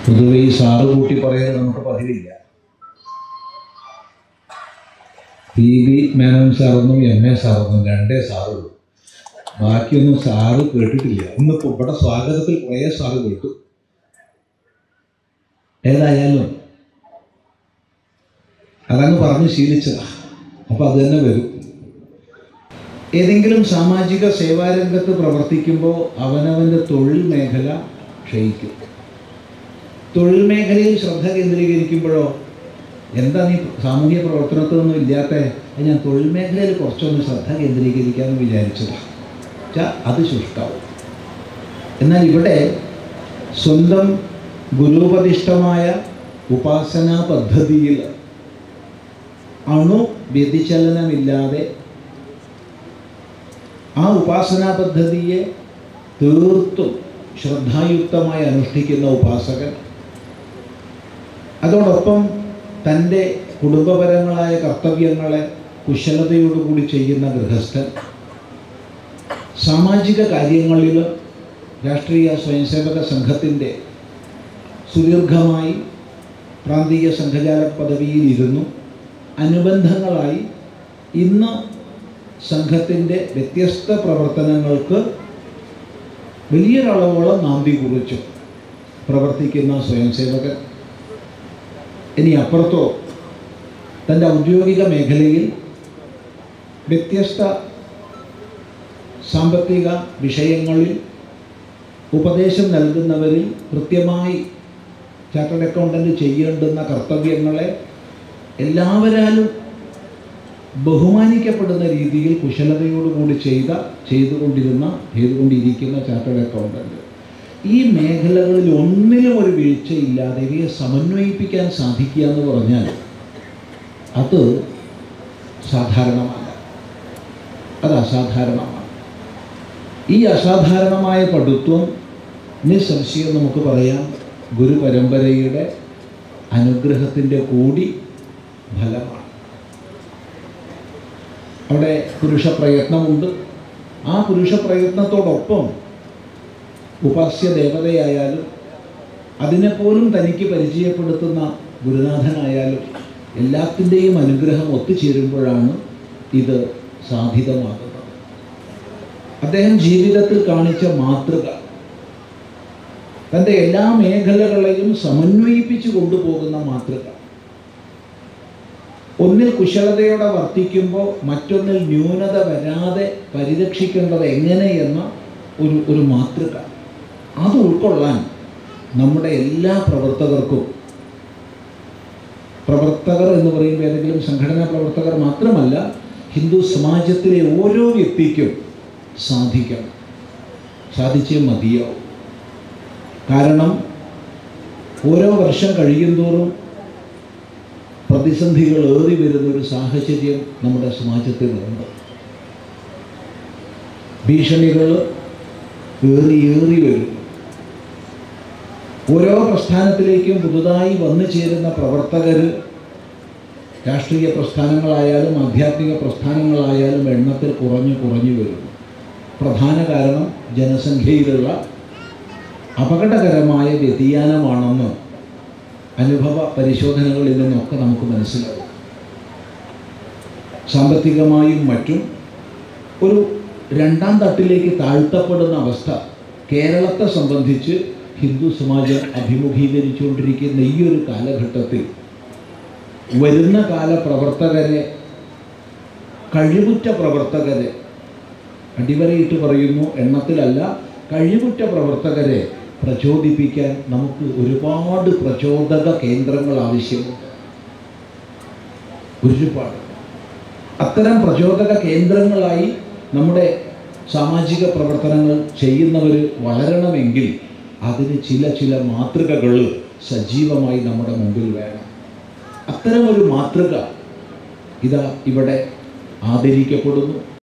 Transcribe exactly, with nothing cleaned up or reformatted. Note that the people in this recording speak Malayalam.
പൊതുവെ ഈ സാറ് കൂട്ടി പറയാൻ നമുക്ക് പതിവില്ല. പി വി മേനോൻ സാറൊന്നും എം എ സാറൊന്നും രണ്ടേ സാറുള്ളൂ. ബാക്കിയൊന്നും സാറ് കേട്ടിട്ടില്ല. ഇന്നിപ്പോൾ ഇവിടെ സ്വാഗതത്തിൽ കുറേ സാറ് കേട്ടു. ഏതായാലും അതങ്ങ് പറഞ്ഞ് ശീലിച്ചതാ. അപ്പം അത് തന്നെ വരും. ഏതെങ്കിലും സാമാജിക സേവാരംഗത്ത് പ്രവർത്തിക്കുമ്പോൾ അവനവൻ്റെ തൊഴിൽ മേഖല ക്ഷയിക്കും. തൊഴിൽ മേഖലയിൽ ശ്രദ്ധ കേന്ദ്രീകരിക്കുമ്പോഴോ എന്താ നീ സാമൂഹ്യ പ്രവർത്തനത്തിനൊന്നും ഇല്ലാത്ത ഞാൻ തൊഴിൽ മേഖലയിൽ കുറച്ചൊന്ന് ശ്രദ്ധ കേന്ദ്രീകരിക്കാമെന്ന് വിചാരിച്ചതാണ് വെച്ചാൽ അത് ശുഷ്കാവും. എന്നാൽ ഇവിടെ സ്വന്തം ഗുരുപദിഷ്ടമായ ഉപാസനാ പദ്ധതിയിൽ അണു വ്യതിചലനമില്ലാതെ ആ ഉപാസനാ പദ്ധതിയെ തീർത്തും ശ്രദ്ധായുക്തമായി അനുഷ്ഠിക്കുന്ന ഉപാസകൻ, അതോടൊപ്പം തൻ്റെ കുടുംബപരങ്ങളായ കർത്തവ്യങ്ങളെ കുശലതയോടുകൂടി ചെയ്യുന്ന ഗൃഹസ്ഥൻ, സാമാജിക കാര്യങ്ങളിൽ രാഷ്ട്രീയ സ്വയംസേവക സംഘത്തിൻ്റെ സുദീർഘമായി പ്രാന്തീയ സംഘചാലക പദവിയിൽ ഇരുന്നു അനുബന്ധങ്ങളായി ഇന്ന് സംഘത്തിൻ്റെ വ്യത്യസ്ത പ്രവർത്തനങ്ങൾക്ക് വലിയൊരളവോളം നാന്ദി കുറിച്ചു പ്രവർത്തിക്കുന്ന സ്വയംസേവകൻ, ഇനി അപ്പുറത്തോ തൻ്റെ ഔദ്യോഗിക മേഖലയിൽ വ്യത്യസ്ത സാമ്പത്തിക വിഷയങ്ങളിൽ ഉപദേശം നൽകുന്നവരിൽ കൃത്യമായി ചാർട്ടേഡ് അക്കൗണ്ടൻ്റ് ചെയ്യേണ്ടുന്ന കർത്തവ്യങ്ങളെ എല്ലാവരാലും ബഹുമാനിക്കപ്പെടുന്ന രീതിയിൽ കുശലതയോടുകൂടി ചെയ്ത ചെയ്തുകൊണ്ടിരുന്ന ചെയ്തുകൊണ്ടിരിക്കുന്ന ചാർട്ടേഡ് അക്കൗണ്ടൻ്റ് ഈ മേഖലകളിൽ ഒന്നിലും ഒരു വീഴ്ചയില്ലാതെ ഇവയെ സമന്വയിപ്പിക്കാൻ സാധിക്കുക എന്ന് പറഞ്ഞാൽ അത് സാധാരണമല്ല, അത് അസാധാരണമാണ്. ഈ അസാധാരണമായ പടുത്വം നിസ്സംശയം നമുക്ക് പറയാം ഗുരുപരമ്പരയുടെ അനുഗ്രഹത്തിൻ്റെ കൂടി ഫലമാണ്. അവിടെ പുരുഷ പ്രയത്നമുണ്ട്. ആ പുരുഷ പ്രയത്നത്തോടൊപ്പം ഉപാസ്യ ദേവതയായാലും അതിനെപ്പോലും തനിക്ക് പരിചയപ്പെടുത്തുന്ന ഗുരുനാഥനായാലും എല്ലാത്തിൻ്റെയും അനുഗ്രഹം ഒത്തുചേരുമ്പോഴാണ് ഇത് സാധിതമാകുന്നത്. അദ്ദേഹം ജീവിതത്തിൽ കാണിച്ച മാതൃക തൻ്റെ എല്ലാ മേഖലകളെയും സമന്വയിപ്പിച്ചു കൊണ്ടുപോകുന്ന മാതൃക, ഒന്നിൽ കുശലതയോടെ വർത്തിക്കുമ്പോൾ മറ്റൊന്നിൽ ന്യൂനത വരാതെ പരിരക്ഷിക്കേണ്ടത് എങ്ങനെയെന്ന ഒരു ഒരു മാതൃക, അത് ഉൾക്കൊള്ളാൻ നമ്മുടെ എല്ലാ പ്രവർത്തകർക്കും, പ്രവർത്തകർ എന്ന് പറയുമ്പോൾ ഏതെങ്കിലും സംഘടനാ പ്രവർത്തകർ മാത്രമല്ല, ഹിന്ദു സമാജത്തിലെ ഓരോ വ്യക്തിക്കും സാധിക്കണം, സാധിച്ചേ മതിയാവും. കാരണം ഓരോ വർഷം കഴിയുന്തോറും പ്രതിസന്ധികൾ ഏറി വരുന്നൊരു സാഹചര്യം നമ്മുടെ സമാജത്തിലുണ്ട്. ഭീഷണികൾ ഏറി ഏറി വരും. ഓരോ പ്രസ്ഥാനത്തിലേക്കും പുതുതായി വന്നു ചേരുന്ന പ്രവർത്തകർ രാഷ്ട്രീയ പ്രസ്ഥാനങ്ങളായാലും ആധ്യാത്മിക പ്രസ്ഥാനങ്ങളായാലും എണ്ണത്തിൽ കുറഞ്ഞു കുറഞ്ഞു വരുന്നു. പ്രധാന കാരണം ജനസംഖ്യയിലുള്ള അപകടകരമായ വ്യതിയാനമാണെന്ന് അനുഭവ പരിശോധനകളിൽ നിന്നൊക്കെ നമുക്ക് മനസ്സിലാവും. സാമ്പത്തികമായും മറ്റും ഒരു രണ്ടാം തട്ടിലേക്ക് താഴ്ത്തപ്പെടുന്ന അവസ്ഥ കേരളത്തെ സംബന്ധിച്ച് ഹിന്ദു സമാജം അഭിമുഖീകരിച്ചുകൊണ്ടിരിക്കുന്ന ഈ ഒരു കാലഘട്ടത്തിൽ വരുന്ന കാല പ്രവർത്തകരെ, കഴിവുറ്റ പ്രവർത്തകരെ, അടിവരയിട്ട് പറയുന്നു, എണ്ണത്തിലല്ല, കഴിവുറ്റ പ്രവർത്തകരെ പ്രചോദിപ്പിക്കാൻ നമുക്ക് ഒരുപാട് പ്രചോദക കേന്ദ്രങ്ങൾ ആവശ്യമുണ്ട്. ഒരുപാട് അത്തരം പ്രചോദക കേന്ദ്രങ്ങളായി നമ്മുടെ സാമാജിക പ്രവർത്തനങ്ങൾ ചെയ്യുന്നവർ വളരണമെങ്കിൽ അതിന് ചില ചില മാതൃകകൾ സജീവമായി നമ്മുടെ മുമ്പിൽ വേണം. അത്തരമൊരു മാതൃക ഇതാ ഇവിടെ ആദരിക്കപ്പെടുന്നു.